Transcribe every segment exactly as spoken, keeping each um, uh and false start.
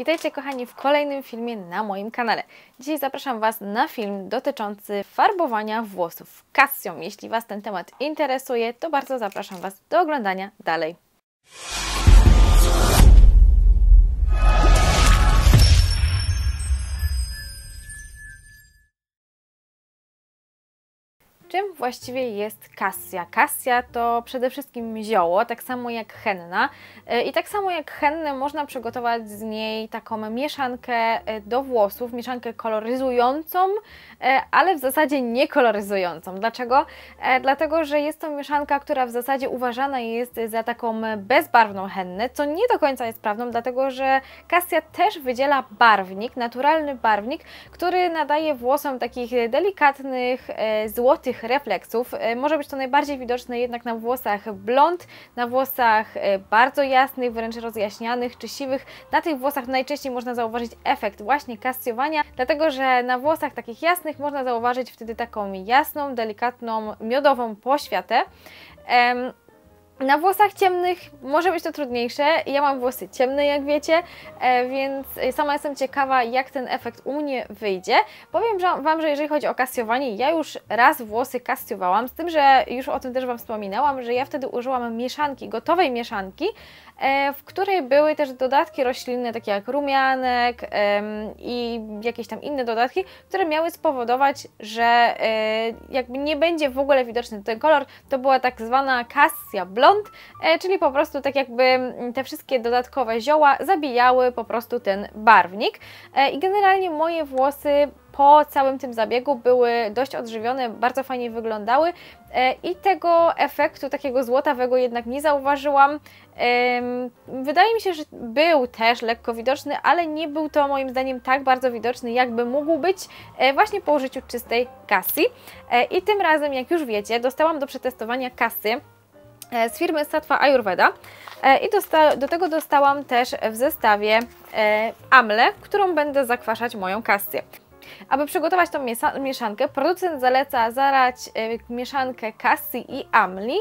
Witajcie kochani w kolejnym filmie na moim kanale. Dzisiaj zapraszam Was na film dotyczący farbowania włosów Cassią. Jeśli Was ten temat interesuje, to bardzo zapraszam Was do oglądania dalej. Czym właściwie jest Cassia? Cassia to przede wszystkim zioło, tak samo jak henna. I tak samo jak hennę można przygotować z niej taką mieszankę do włosów, mieszankę koloryzującą, ale w zasadzie nie koloryzującą. Dlaczego? Dlatego, że jest to mieszanka, która w zasadzie uważana jest za taką bezbarwną hennę, co nie do końca jest prawdą, dlatego że Cassia też wydziela barwnik, naturalny barwnik, który nadaje włosom takich delikatnych, złotych refleksów. Może być to najbardziej widoczne jednak na włosach blond, na włosach bardzo jasnych, wręcz rozjaśnianych czy siwych. Na tych włosach najczęściej można zauważyć efekt właśnie kasjowania, dlatego że na włosach takich jasnych można zauważyć wtedy taką jasną, delikatną, miodową poświatę. Na włosach ciemnych może być to trudniejsze. Ja mam włosy ciemne, jak wiecie, więc sama jestem ciekawa, jak ten efekt u mnie wyjdzie. Powiem Wam, że jeżeli chodzi o kasjowanie, ja już raz włosy kasjowałam, z tym, że już o tym też Wam wspominałam, że ja wtedy użyłam mieszanki, gotowej mieszanki, w której były też dodatki roślinne, takie jak rumianek i jakieś tam inne dodatki, które miały spowodować, że jakby nie będzie w ogóle widoczny ten kolor. To była tak zwana Cassia Blond, czyli po prostu tak jakby te wszystkie dodatkowe zioła zabijały po prostu ten barwnik. I generalnie moje włosy po całym tym zabiegu były dość odżywione, bardzo fajnie wyglądały i tego efektu takiego złotawego jednak nie zauważyłam. Wydaje mi się, że był też lekko widoczny, ale nie był to moim zdaniem tak bardzo widoczny, jakby mógł być właśnie po użyciu czystej Cassii. I tym razem, jak już wiecie, dostałam do przetestowania Cassy z firmy Sattva Ayurveda i dosta do tego dostałam też w zestawie amlę, którą będę zakwaszać moją Cassię. Aby przygotować tą mieszankę, producent zaleca zalać mieszankę Cassii i amli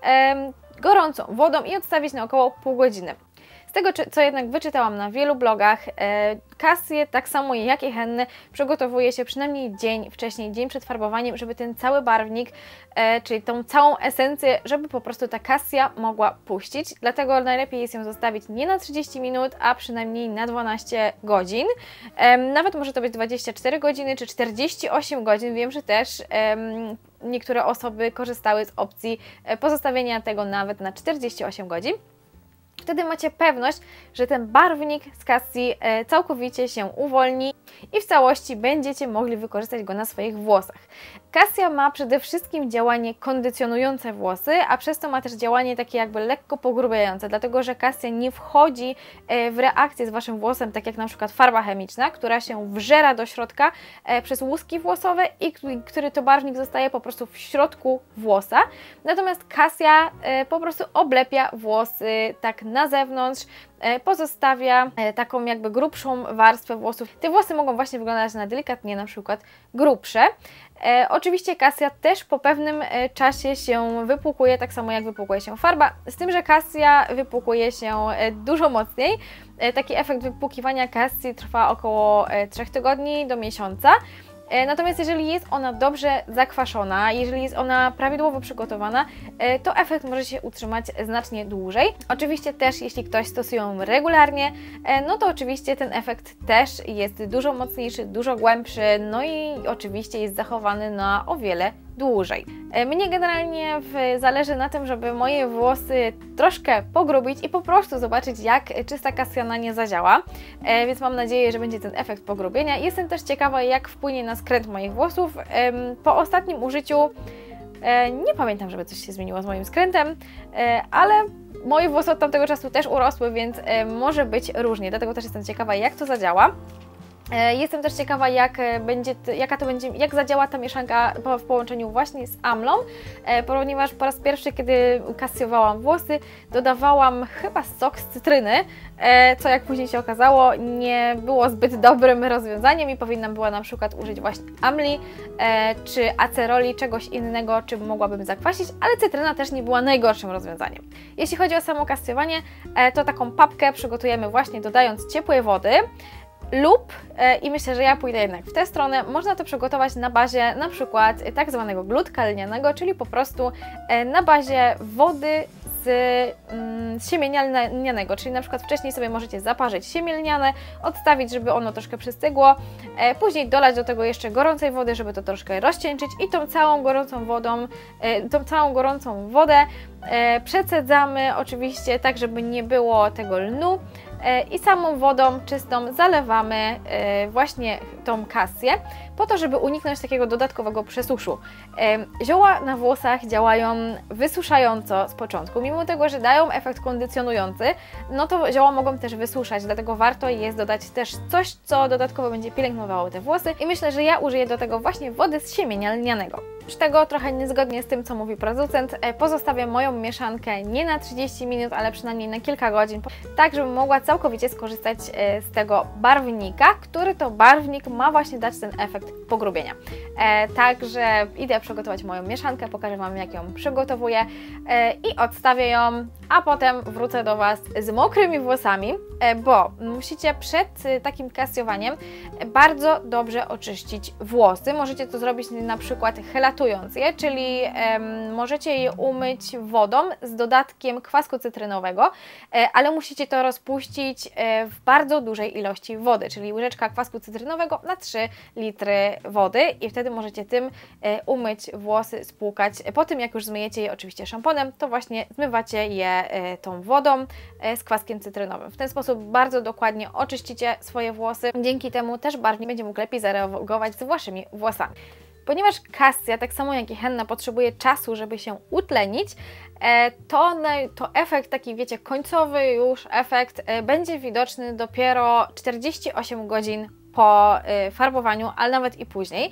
gorącą wodą i odstawić na około pół godziny. Z tego, co jednak wyczytałam na wielu blogach, Cassię, tak samo jak i hennę, przygotowuje się przynajmniej dzień wcześniej, dzień przed farbowaniem, żeby ten cały barwnik, czyli tą całą esencję, żeby po prostu ta Cassia mogła puścić. Dlatego najlepiej jest ją zostawić nie na trzydzieści minut, a przynajmniej na dwanaście godzin. Nawet może to być dwadzieścia cztery godziny czy czterdzieści osiem godzin. Wiem, że też niektóre osoby korzystały z opcji pozostawienia tego nawet na czterdzieści osiem godzin. Wtedy macie pewność, że ten barwnik z Cassii całkowicie się uwolni i w całości będziecie mogli wykorzystać go na swoich włosach. Cassia ma przede wszystkim działanie kondycjonujące włosy, a przez to ma też działanie takie jakby lekko pogrubiające, dlatego że Cassia nie wchodzi w reakcję z Waszym włosem, tak jak na przykład farba chemiczna, która się wżera do środka przez łuski włosowe i który to barwnik zostaje po prostu w środku włosa. Natomiast Cassia po prostu oblepia włosy tak na zewnątrz, pozostawia taką jakby grubszą warstwę włosów. Te włosy mogą właśnie wyglądać na delikatnie na przykład grubsze. E, oczywiście Cassia też po pewnym e, czasie się wypłukuje, tak samo jak wypłukuje się farba, z tym, że Cassia wypłukuje się e, dużo mocniej. E, taki efekt wypłukiwania Cassii trwa około e, trzech tygodni do miesiąca. Natomiast jeżeli jest ona dobrze zakwaszona, jeżeli jest ona prawidłowo przygotowana, to efekt może się utrzymać znacznie dłużej. Oczywiście też jeśli ktoś stosuje ją regularnie, no to oczywiście ten efekt też jest dużo mocniejszy, dużo głębszy, no i oczywiście jest zachowany na o wiele dłużej. Mnie generalnie zależy na tym, żeby moje włosy troszkę pogrubić i po prostu zobaczyć, jak czysta Cassia na nie zadziała, więc mam nadzieję, że będzie ten efekt pogrubienia. Jestem też ciekawa, jak wpłynie na skręt moich włosów. Po ostatnim użyciu nie pamiętam, żeby coś się zmieniło z moim skrętem, ale moje włosy od tamtego czasu też urosły, więc może być różnie, dlatego też jestem ciekawa, jak to zadziała. Jestem też ciekawa, jak będzie, jaka to będzie, jak zadziała ta mieszanka w połączeniu właśnie z amlą, ponieważ po raz pierwszy, kiedy kasjowałam włosy, dodawałam chyba sok z cytryny, co jak później się okazało, nie było zbyt dobrym rozwiązaniem i powinnam była na przykład użyć właśnie amli czy aceroli, czegoś innego, czym mogłabym zakwasić, ale cytryna też nie była najgorszym rozwiązaniem. Jeśli chodzi o samo kasjowanie, to taką papkę przygotujemy właśnie dodając ciepłej wody, lub, i myślę, że ja pójdę jednak w tę stronę, można to przygotować na bazie na przykład tak zwanego glutka lnianego, czyli po prostu na bazie wody z, z siemienia lnianego, czyli na przykład wcześniej sobie możecie zaparzyć siemię lniane, odstawić, żeby ono troszkę przystygło, później dolać do tego jeszcze gorącej wody, żeby to troszkę rozcieńczyć i tą całą gorącą wodą, tą całą gorącą wodę przecedzamy oczywiście tak, żeby nie było tego lnu, i samą wodą czystą zalewamy właśnie tą kasję po to, żeby uniknąć takiego dodatkowego przesuszu. Zioła na włosach działają wysuszająco z początku, mimo tego, że dają efekt kondycjonujący, no to zioła mogą też wysuszać, dlatego warto jest dodać też coś, co dodatkowo będzie pielęgnowało te włosy i myślę, że ja użyję do tego właśnie wody z siemienia lnianego. Z tego trochę niezgodnie z tym, co mówi producent, pozostawiam moją mieszankę nie na trzydzieści minut, ale przynajmniej na kilka godzin, tak żebym mogła całkowicie skorzystać z tego barwnika, który to barwnik ma właśnie dać ten efekt pogrubienia. E, także idę przygotować moją mieszankę, pokażę Wam, jak ją przygotowuję e, i odstawię ją, a potem wrócę do Was z mokrymi włosami, e, bo musicie przed takim kasjowaniem bardzo dobrze oczyścić włosy. Możecie to zrobić na przykład helatując je, czyli e, możecie je umyć wodą z dodatkiem kwasku cytrynowego, e, ale musicie to rozpuścić e, w bardzo dużej ilości wody, czyli łyżeczka kwasku cytrynowego na trzy litry wody i wtedy możecie tym e, umyć włosy, spłukać. Po tym, jak już zmyjecie je oczywiście szamponem, to właśnie zmywacie je e, tą wodą e, z kwaskiem cytrynowym. W ten sposób bardzo dokładnie oczyścicie swoje włosy. Dzięki temu też barwnik będzie mógł lepiej zareagować z Waszymi włosami. Ponieważ kasja, tak samo jak i henna, potrzebuje czasu, żeby się utlenić, to, to efekt taki, wiecie, końcowy już efekt będzie widoczny dopiero czterdzieści osiem godzin po farbowaniu, ale nawet i później.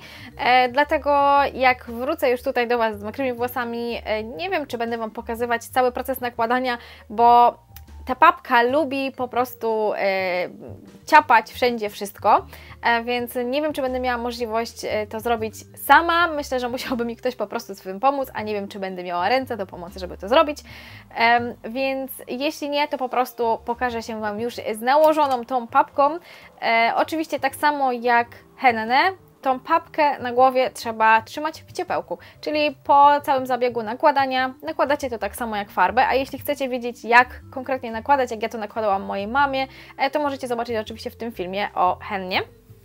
Dlatego jak wrócę już tutaj do Was z mokrymi włosami, nie wiem, czy będę Wam pokazywać cały proces nakładania, bo ta papka lubi po prostu e, ciapać wszędzie wszystko, e, więc nie wiem, czy będę miała możliwość e, to zrobić sama. Myślę, że musiałby mi ktoś po prostu z tym pomóc, a nie wiem, czy będę miała ręce do pomocy, żeby to zrobić. E, więc jeśli nie, to po prostu pokażę się Wam już z nałożoną tą papką. E, oczywiście tak samo jak hennę, tą papkę na głowie trzeba trzymać w ciepełku, czyli po całym zabiegu nakładania nakładacie to tak samo jak farbę, a jeśli chcecie wiedzieć, jak konkretnie nakładać, jak ja to nakładałam mojej mamie, to możecie zobaczyć oczywiście w tym filmie o hennie.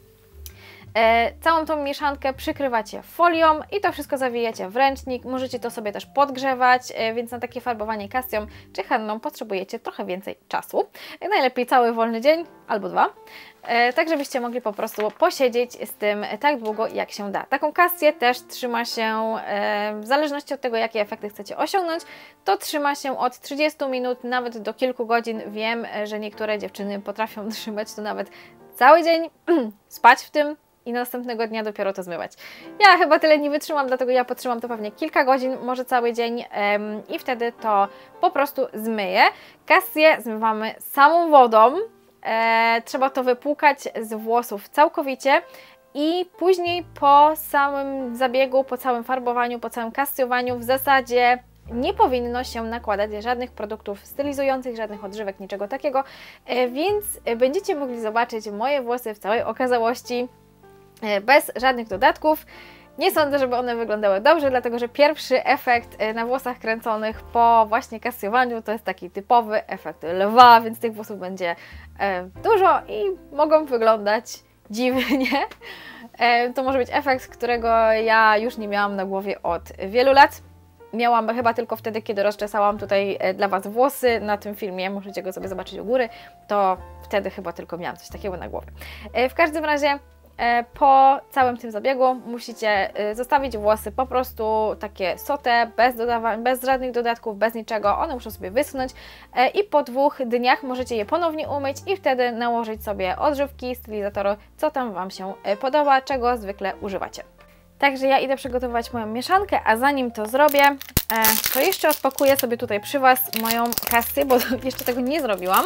E, całą tą mieszankę przykrywacie folią i to wszystko zawijacie w ręcznik. Możecie to sobie też podgrzewać, e, więc na takie farbowanie kasją czy henną potrzebujecie trochę więcej czasu. E, najlepiej cały wolny dzień albo dwa. E, tak żebyście mogli po prostu posiedzieć z tym tak długo, jak się da. Taką kasję też trzyma się, e, w zależności od tego, jakie efekty chcecie osiągnąć, to trzyma się od trzydziestu minut nawet do kilku godzin. Wiem, że niektóre dziewczyny potrafią trzymać to nawet cały dzień, spać w tym i następnego dnia dopiero to zmywać. Ja chyba tyle nie wytrzymam, dlatego ja potrzymam to pewnie kilka godzin, może cały dzień ym, i wtedy to po prostu zmyję. Kasję zmywamy samą wodą, e, trzeba to wypłukać z włosów całkowicie i później po samym zabiegu, po całym farbowaniu, po całym kasjowaniu w zasadzie nie powinno się nakładać żadnych produktów stylizujących, żadnych odżywek, niczego takiego, e, więc będziecie mogli zobaczyć moje włosy w całej okazałości, bez żadnych dodatków. Nie sądzę, żeby one wyglądały dobrze, dlatego że pierwszy efekt na włosach kręconych po właśnie kasjowaniu to jest taki typowy efekt lwa, więc tych włosów będzie dużo i mogą wyglądać dziwnie. To może być efekt, którego ja już nie miałam na głowie od wielu lat. Miałam chyba tylko wtedy, kiedy rozczesałam tutaj dla Was włosy na tym filmie, możecie go sobie zobaczyć u góry, to wtedy chyba tylko miałam coś takiego na głowie. W każdym razie Po całym tym zabiegu musicie zostawić włosy po prostu takie sote, bez, bez żadnych dodatków, bez niczego. One muszą sobie wyschnąć i po dwóch dniach możecie je ponownie umyć i wtedy nałożyć sobie odżywki, stylizator, co tam Wam się podoba, czego zwykle używacie. Także ja idę przygotowywać moją mieszankę, a zanim to zrobię, to jeszcze odpakuję sobie tutaj przy Was moją Cassię, bo jeszcze tego nie zrobiłam.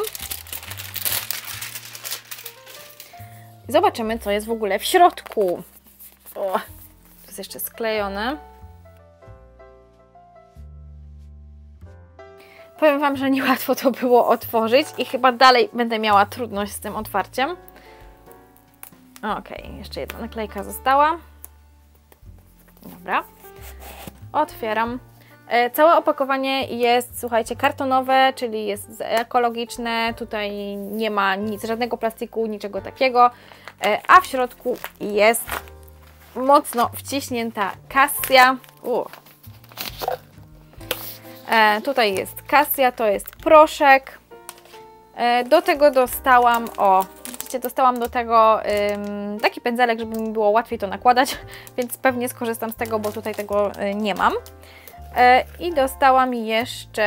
Zobaczymy, co jest w ogóle w środku. O, to jest jeszcze sklejone. Powiem Wam, że niełatwo to było otworzyć i chyba dalej będę miała trudność z tym otwarciem. Ok, jeszcze jedna naklejka została. Dobra. Otwieram. Całe opakowanie jest, słuchajcie, kartonowe, czyli jest ekologiczne, tutaj nie ma nic, żadnego plastiku, niczego takiego, a w środku jest mocno wciśnięta Cassia. U. E, tutaj jest Cassia, to jest proszek. E, do tego dostałam, o, widzicie, dostałam do tego ym, taki pędzelek, żeby mi było łatwiej to nakładać, więc pewnie skorzystam z tego, bo tutaj tego y, nie mam. I dostałam jeszcze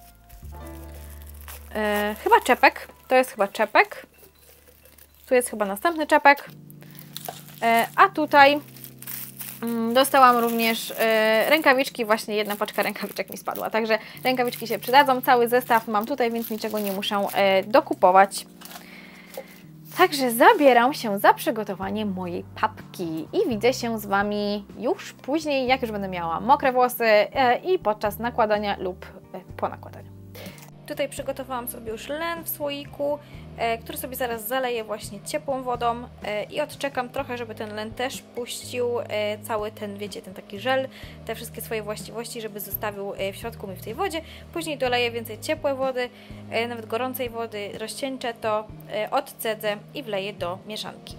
e, chyba czepek, to jest chyba czepek, tu jest chyba następny czepek, e, a tutaj mm, dostałam również e, rękawiczki, właśnie jedna paczka rękawiczek mi spadła, także rękawiczki się przydadzą, cały zestaw mam tutaj, więc niczego nie muszę e, dokupować. Także zabieram się za przygotowanie mojej papki i widzę się z Wami już później, jak już będę miała mokre włosy i podczas nakładania lub po nakładaniu. Tutaj przygotowałam sobie już len w słoiku, który sobie zaraz zaleję właśnie ciepłą wodą i odczekam trochę, żeby ten len też puścił cały ten, wiecie, ten taki żel, te wszystkie swoje właściwości, żeby zostawił w środku mi w tej wodzie. Później doleję więcej ciepłej wody, nawet gorącej wody, rozcieńczę to, odcedzę i wleję do mieszanki.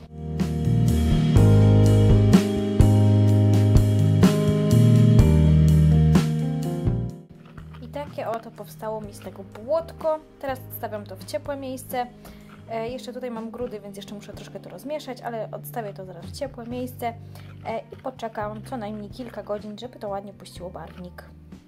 Takie oto powstało mi z tego błotko. Teraz odstawiam to w ciepłe miejsce. E, jeszcze tutaj mam grudy, więc jeszcze muszę troszkę to rozmieszać, ale odstawię to zaraz w ciepłe miejsce e, i poczekam co najmniej kilka godzin, żeby to ładnie puściło barwnik.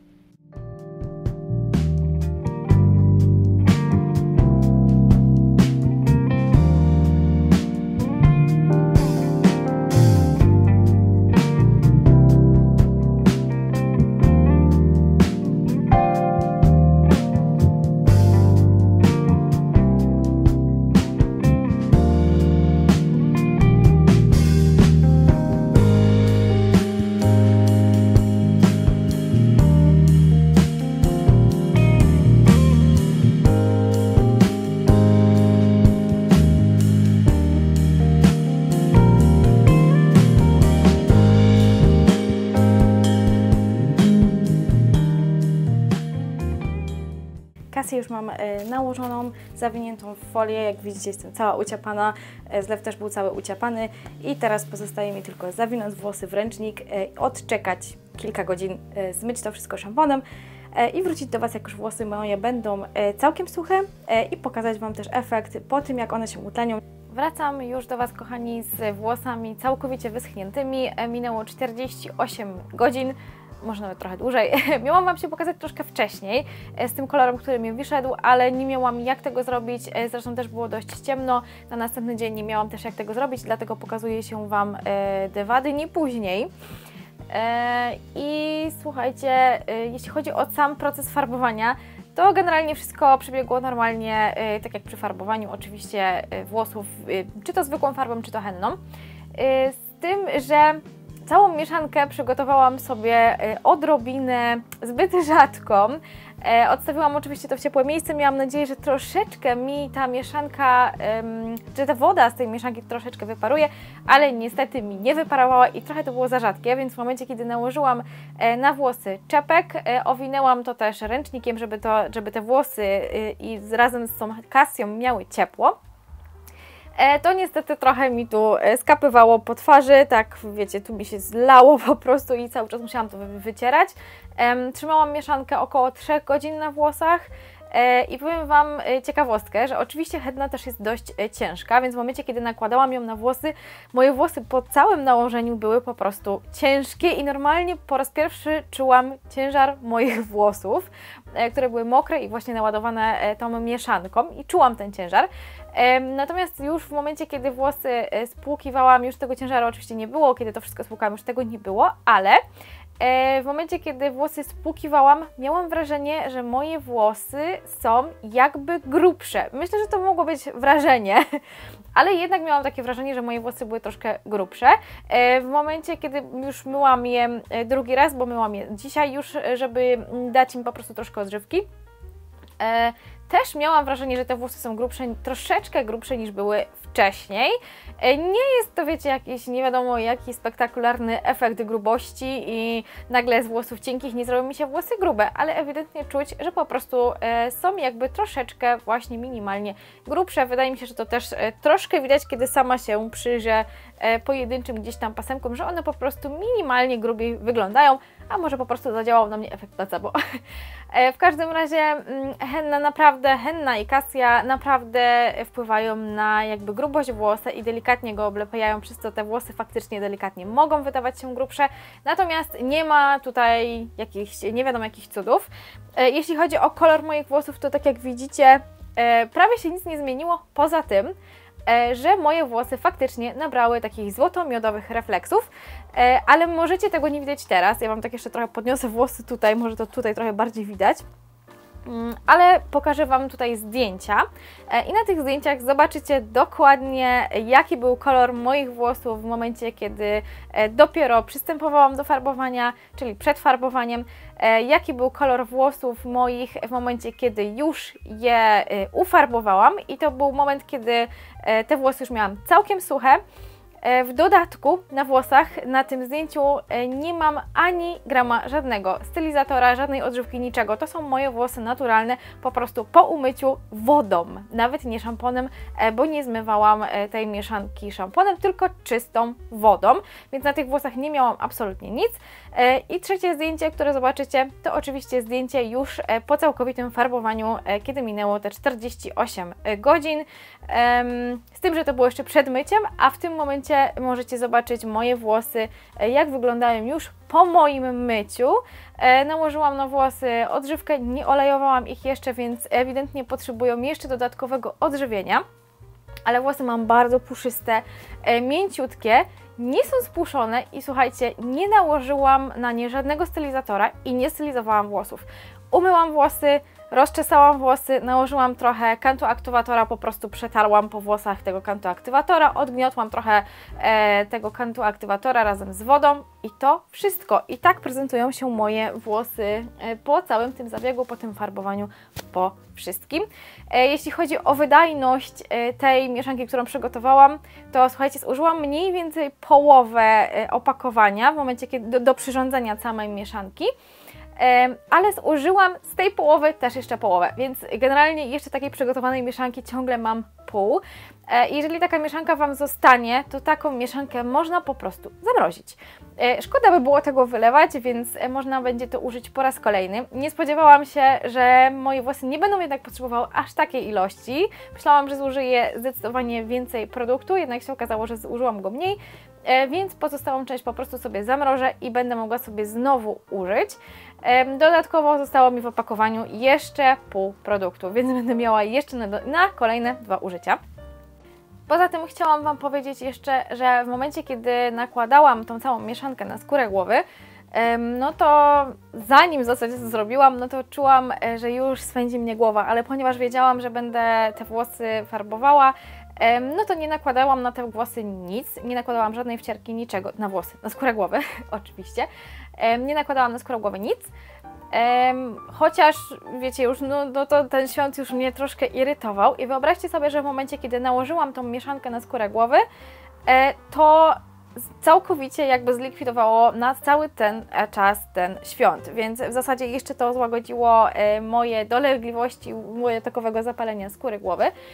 Cassię już mam nałożoną, zawiniętą w folię, jak widzicie jestem cała uciapana, zlew też był cały uciapany i teraz pozostaje mi tylko zawinąć włosy w ręcznik, odczekać kilka godzin, zmyć to wszystko szamponem i wrócić do Was, jak już włosy moje będą całkiem suche i pokazać Wam też efekt po tym, jak one się utlenią. Wracam już do Was, kochani, z włosami całkowicie wyschniętymi. Minęło czterdzieści osiem godzin. Może nawet trochę dłużej. Miałam Wam się pokazać troszkę wcześniej z tym kolorem, który mi wyszedł, ale nie miałam jak tego zrobić, zresztą też było dość ciemno, na następny dzień nie miałam też jak tego zrobić, dlatego pokazuję się Wam dwa dni później. I słuchajcie, jeśli chodzi o sam proces farbowania, to generalnie wszystko przebiegło normalnie, tak jak przy farbowaniu oczywiście włosów, czy to zwykłą farbą, czy to henną. Z tym, że całą mieszankę przygotowałam sobie odrobinę zbyt rzadką. Odstawiłam oczywiście to w ciepłe miejsce. Miałam nadzieję, że troszeczkę mi ta mieszanka, że ta woda z tej mieszanki troszeczkę wyparuje, ale niestety mi nie wyparowała i trochę to było za rzadkie, więc w momencie, kiedy nałożyłam na włosy czepek, owinęłam to też ręcznikiem, żeby, to, żeby te włosy i razem z tą Cassią miały ciepło. To niestety trochę mi tu skapywało po twarzy, tak wiecie, tu mi się zlało po prostu i cały czas musiałam to wycierać. Trzymałam mieszankę około trzech godzin na włosach I powiem Wam ciekawostkę, że oczywiście henna też jest dość ciężka, więc w momencie, kiedy nakładałam ją na włosy, moje włosy po całym nałożeniu były po prostu ciężkie i normalnie po raz pierwszy czułam ciężar moich włosów, które były mokre i właśnie naładowane tą mieszanką i czułam ten ciężar. Natomiast już w momencie, kiedy włosy spłukiwałam, już tego ciężaru oczywiście nie było, kiedy to wszystko spłukałam, już tego nie było, ale w momencie, kiedy włosy spłukiwałam, miałam wrażenie, że moje włosy są jakby grubsze. Myślę, że to mogło być wrażenie, ale jednak miałam takie wrażenie, że moje włosy były troszkę grubsze. W momencie, kiedy już myłam je drugi raz, bo myłam je dzisiaj już, żeby dać im po prostu troszkę odżywki, też miałam wrażenie, że te włosy są grubsze, troszeczkę grubsze niż były wcześniej. Nie jest to, wiecie, jakiś nie wiadomo jaki spektakularny efekt grubości i nagle z włosów cienkich nie zrobią mi się włosy grube, ale ewidentnie czuć, że po prostu są jakby troszeczkę właśnie minimalnie grubsze. Wydaje mi się, że to też troszkę widać, kiedy sama się przyjrzę pojedynczym gdzieś tam pasemkom, że one po prostu minimalnie grubiej wyglądają, a może po prostu zadziałał na mnie efekt placebo. W każdym razie henna naprawdę, henna i kasja naprawdę wpływają na jakby grubość włosa i delikatnie go oblepiają, przez co te włosy faktycznie delikatnie mogą wydawać się grubsze, natomiast nie ma tutaj jakichś, nie wiadomo jakich cudów. Jeśli chodzi o kolor moich włosów, to tak jak widzicie, prawie się nic nie zmieniło, poza tym, że moje włosy faktycznie nabrały takich złoto-miodowych refleksów, ale możecie tego nie widać teraz. Ja Wam tak jeszcze trochę podniosę włosy tutaj, może to tutaj trochę bardziej widać. Ale pokażę Wam tutaj zdjęcia i na tych zdjęciach zobaczycie dokładnie, jaki był kolor moich włosów w momencie, kiedy dopiero przystępowałam do farbowania, czyli przed farbowaniem, jaki był kolor włosów moich w momencie, kiedy już je ufarbowałam i to był moment, kiedy te włosy już miałam całkiem suche. W dodatku na włosach na tym zdjęciu nie mam ani grama żadnego stylizatora, żadnej odżywki, niczego. To są moje włosy naturalne, po prostu po umyciu wodą, nawet nie szamponem, bo nie zmywałam tej mieszanki szamponem, tylko czystą wodą, więc na tych włosach nie miałam absolutnie nic. I trzecie zdjęcie, które zobaczycie, to oczywiście zdjęcie już po całkowitym farbowaniu, kiedy minęło te czterdzieści osiem godzin, z tym, że to było jeszcze przed myciem, a w tym momencie możecie zobaczyć moje włosy, jak wyglądają już po moim myciu. Nałożyłam na włosy odżywkę, nie olejowałam ich jeszcze, więc ewidentnie potrzebują jeszcze dodatkowego odżywienia. Ale włosy mam bardzo puszyste, mięciutkie, nie są spuszczone i słuchajcie, nie nałożyłam na nie żadnego stylizatora i nie stylizowałam włosów. Umyłam włosy, rozczesałam włosy, nałożyłam trochę kantu aktywatora, po prostu przetarłam po włosach tego kantu aktywatora, odgniotłam trochę e, tego kantu aktywatora razem z wodą i to wszystko. I tak prezentują się moje włosy e, po całym tym zabiegu, po tym farbowaniu, po wszystkim. E, jeśli chodzi o wydajność e, tej mieszanki, którą przygotowałam, to słuchajcie, zużyłam mniej więcej połowę e, opakowania w momencie, kiedy do, do przyrządzenia samej mieszanki. Ale zużyłam z tej połowy też jeszcze połowę, więc generalnie jeszcze takiej przygotowanej mieszanki ciągle mam pół. Jeżeli taka mieszanka Wam zostanie, to taką mieszankę można po prostu zamrozić. Szkoda by było tego wylewać, więc można będzie to użyć po raz kolejny. Nie spodziewałam się, że moje włosy nie będą jednak potrzebowały aż takiej ilości. Myślałam, że zużyję zdecydowanie więcej produktu, jednak się okazało, że zużyłam go mniej, więc pozostałą część po prostu sobie zamrożę i będę mogła sobie znowu użyć. Dodatkowo zostało mi w opakowaniu jeszcze pół produktu, więc będę miała jeszcze na, na kolejne dwa użycia. Poza tym chciałam Wam powiedzieć jeszcze, że w momencie, kiedy nakładałam tą całą mieszankę na skórę głowy, no to zanim w zasadzie to zrobiłam, no to czułam, że już swędzi mnie głowa, ale ponieważ wiedziałam, że będę te włosy farbowała, no to nie nakładałam na te włosy nic, nie nakładałam żadnej wcierki, niczego, na włosy, na skórę głowy oczywiście, nie nakładałam na skórę głowy nic, chociaż wiecie już, no, no to ten świąt już mnie troszkę irytował i wyobraźcie sobie, że w momencie, kiedy nałożyłam tą mieszankę na skórę głowy, to całkowicie jakby zlikwidowało na cały ten czas ten świąt, więc w zasadzie jeszcze to złagodziło moje dolegliwości, moje takowego zapalenia skóry głowy.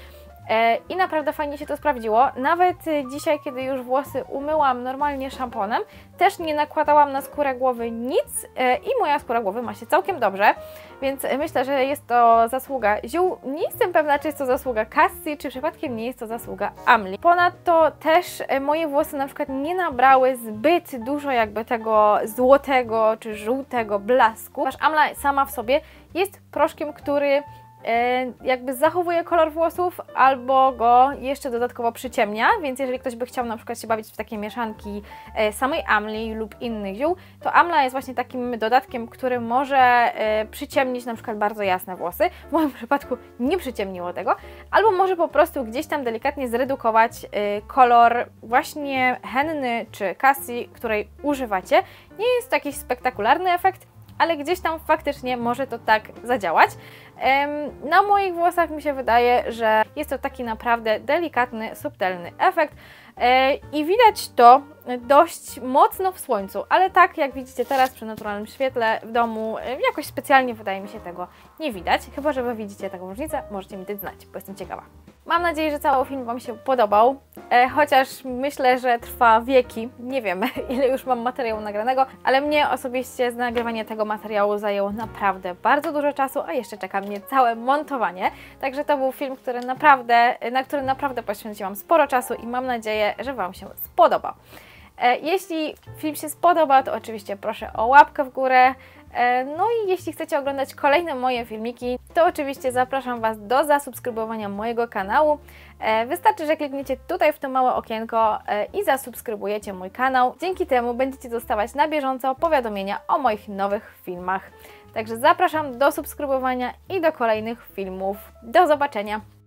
i naprawdę fajnie się to sprawdziło. Nawet dzisiaj, kiedy już włosy umyłam normalnie szamponem, też nie nakładałam na skórę głowy nic i moja skóra głowy ma się całkiem dobrze, więc myślę, że jest to zasługa ziół. Nie jestem pewna, czy jest to zasługa Cassie, czy przypadkiem nie jest to zasługa Amli. Ponadto też moje włosy na przykład nie nabrały zbyt dużo jakby tego złotego czy żółtego blasku, ponieważ Amla sama w sobie jest proszkiem, który jakby zachowuje kolor włosów albo go jeszcze dodatkowo przyciemnia, więc jeżeli ktoś by chciał na przykład się bawić w takie mieszanki samej Amli lub innych ziół, to Amla jest właśnie takim dodatkiem, który może przyciemnić na przykład bardzo jasne włosy. W moim przypadku nie przyciemniło tego, albo może po prostu gdzieś tam delikatnie zredukować kolor właśnie henny czy Cassie, której używacie. Nie jest to jakiś spektakularny efekt, ale gdzieś tam faktycznie może to tak zadziałać. Na moich włosach mi się wydaje, że jest to taki naprawdę delikatny, subtelny efekt i widać to dość mocno w słońcu, ale tak jak widzicie teraz przy naturalnym świetle w domu, jakoś specjalnie wydaje mi się tego nie widać. Chyba że Wy widzicie taką różnicę, możecie mi dać znać, bo jestem ciekawa. Mam nadzieję, że cały film Wam się podobał, e, chociaż myślę, że trwa wieki. Nie wiem, ile już mam materiału nagranego, ale mnie osobiście z nagrywania tego materiału zajęło naprawdę bardzo dużo czasu, a jeszcze czeka mnie całe montowanie. Także to był film, który naprawdę, na który naprawdę poświęciłam sporo czasu i mam nadzieję, że Wam się spodoba. E, jeśli film się spodoba, to oczywiście proszę o łapkę w górę. No i jeśli chcecie oglądać kolejne moje filmiki, to oczywiście zapraszam Was do zasubskrybowania mojego kanału. Wystarczy, że klikniecie tutaj w to małe okienko i zasubskrybujecie mój kanał. Dzięki temu będziecie dostawać na bieżąco powiadomienia o moich nowych filmach. Także zapraszam do subskrybowania i do kolejnych filmów. Do zobaczenia!